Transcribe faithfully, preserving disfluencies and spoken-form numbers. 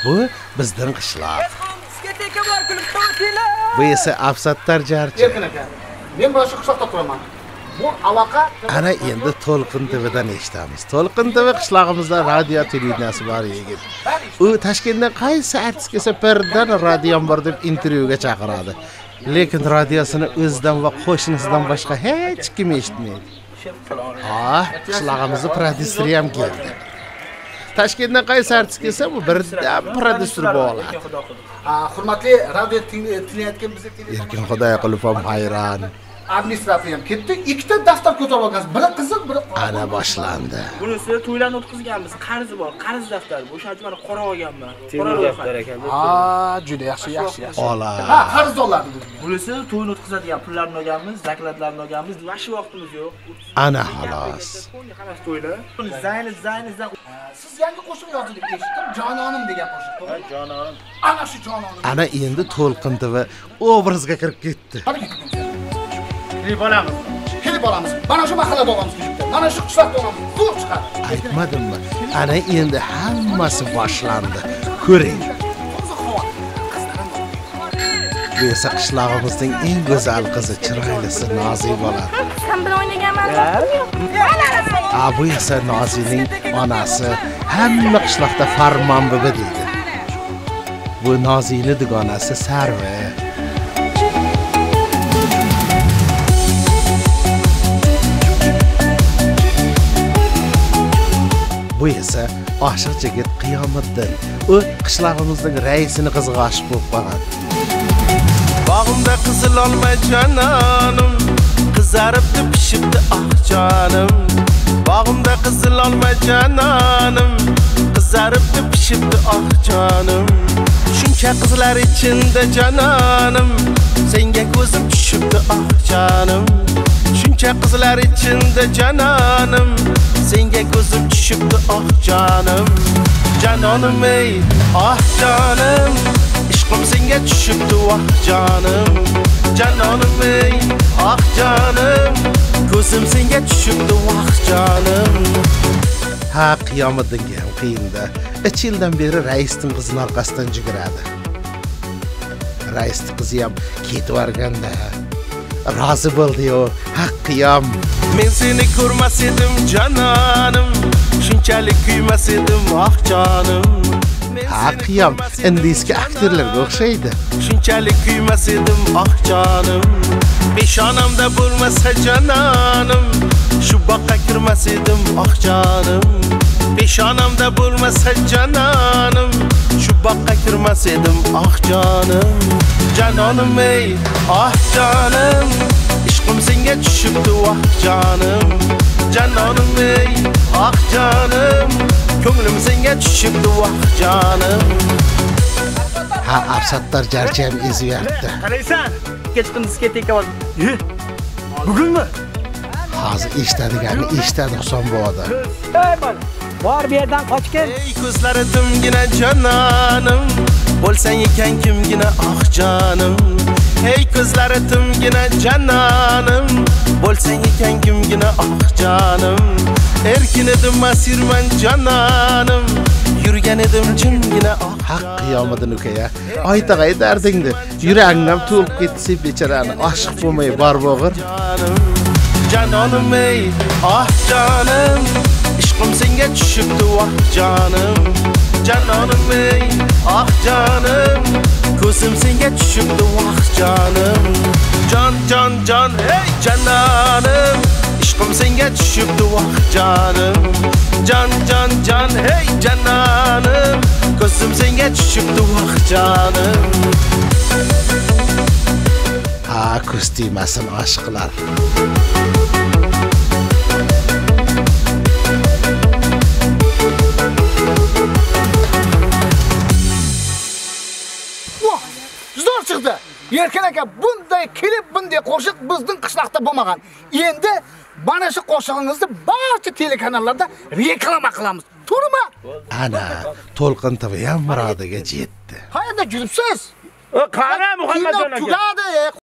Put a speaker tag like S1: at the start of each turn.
S1: Bu bizning qishloq. Bu esa Afsattar jarchi.
S2: Erkin aka, men mana shu qishloqda turaman. Bu aloqa
S1: Ana endi To'lqin T V'dan eshitamiz. To'lqin T V qishlog'imizda radio televideniyasi bor yigit. U Toshkentdan qaysi artist kelsa birdan radiyom bor deb intervyuga chaqiradi. Lekin radiosini o'zidan va qo'shnisidan boshqa hech kim eshitmaydi. Ha, qishlog'imizning prodyuseri ham keldi. Toshkentdan qaysi artist kelsa bu birdan prodyuser bo'ladi.
S2: hurmatli radio tinglayotgan bizga
S1: Erkin Xudoyqulov ham hayron.
S2: administrator ham ketdi. Ikkita daftar ko'tarib olgansiz. Biri qiziq, biri
S1: Ana boshlandi.
S3: Bunisi to'ylarni o'tkazganmiz, qarzi bor, qarz daftari. O'shaning uchun mana qora olganman.
S4: Qora daftar ekan.
S2: Ha, juda yaxshi, yaxshi, yaxshi.
S1: Ola.
S2: Ha, qarzdorlar.
S3: Bunisi to'yni o'tkazadigan pullarni olganmiz, zaklatlarni olganmiz. Vashi vaqtimiz yo'q.
S1: Ana xolos.
S3: Qarab to'ylar. Zayni, zayni, zayni.
S2: Siz yangi qo'shiq yozdik, eshitdim. Jononim degan qo'shiq, to'g'ri?
S3: Jononim.
S2: Ana shu jononim.
S1: Ana endi To'lqin T V obrazga kirib ketdi.
S3: Klip olamiz.
S2: Klip olamiz. Mana shu mahallada olamiz klipni. Mana shu qishloqda olamiz. Zo'r chiqadi.
S1: Aytmadimmi? Ana endi hammasi boshlandi. Ko'ring. Bu esa qishlog'imizning eng go'zal qizi, chiroylisi Noziy bo'ladi.
S5: Sen bilan o'ynaganman.
S1: A bu esa Noziyning onasi, hamma qishloqda Farmon bibi deydi. Bu Noziyning dugonasi Sarvi. Bu esa oshiq yigit Qiyomatdin. U qishlog'imizning raisini qiziga oshiq bo'lib qolgan.
S6: Bağımda qizil olma cananım, qizaribdi pishibdi ah jonim. Bağımda qizil olma cananım, qizaribdi pishibdi ah jonim. Shuncha qizlar ichida cananım, senga ko'zim tushibdi ah jonim. Shuncha qizlar ichida cananım, senga ko'zim tushibdi ah jonim. Janonim ey ah jonim, ishqim senga tushibdi ah jonim. Janonim ey ah jonim, ko'zim senga tushibdi ah jonim.
S1: Ha, Qiyomatdinga ham qiyinda. uch yildan beri raisning qizining orqasidan jigiradi. Raisning qizi ham ketib borganda rozi bo'ldi-yu. Haqqiyam.
S6: Men seni ko'rmas edim janonim, shunchalik kuymas edim ah jonim.
S1: Haqqiyam indiyski aktyorlarga o'xshaydi.
S6: Shunchalik kuymas edim ah jonim. Peshonamda bo'lmasa janonim, shu boqqa kirmas edim ah jonim. Peshonamda bo'lmasa janonim, shu boqqa kirmas edim ah jonim. Janonim ey ah jonim, ishqim senga tushibdi ah jonim. Janonim ey ah jonim, ko'nglim senga tushibdi ah jonim.
S1: Ha, Afsattar jarchi ham ezyapti.
S3: Qaraysan? Kechqurun diskoteka bor. Bugunmi?
S1: Hozir eshitadiganni eshitadi Huson bo'ladi.
S4: Ey bola, bor bu yerdan qochgin.
S6: Ey ko'zlari dimgina jonanim, bo'lsang ekan kimgina ah jonim. Ey ko'zlari timgina jonanim, bo'lsang ekan kimgina ah jonim. Erkin edim masirman jonanim, yurgan edim jimgina ah.
S1: Haq Qiyomatdin ukaya, aytag'ay dardingni, yuragim to'lib ketsa bechorani oshiq bo'lmay bor bo'g'ir.
S6: Janonim ey ah jonim, ishqim senga tushibdi ah jonim. Janonim ey ah jonim, ko'zim senga tushibdi ah jonim. Jon jon jon ey janonim, ishqim senga tushibdi ah jonim. Jon jon jon ey janonim, ko'zim senga tushibdi ah jonim.
S1: Ha, ko'z tegmasin oshiqlar.
S2: Zo'r chiqdi. Erkin aka, bunday klip, bunday qo'shiq bizning qishloqda bo'lmagan. Endi mana shu qo'shig'ingizni barcha telekanallarda reklama qilamiz. To'g'rimi?
S1: Ana, To'lqin T V ham murodiga yetdi.
S2: Qayerda yuribsiz?
S3: Qara Muhammadjon aka.
S2: Tugadi.